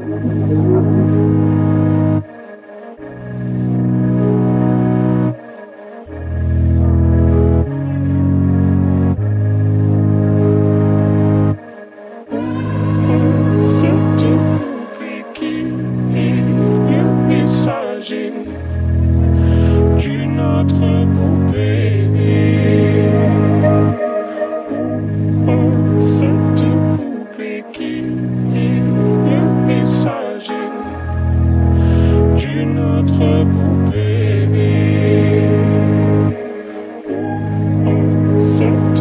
D'une autre poupée. Oh, cette poupée qui est le messager d'une autre poupée. Oh, cette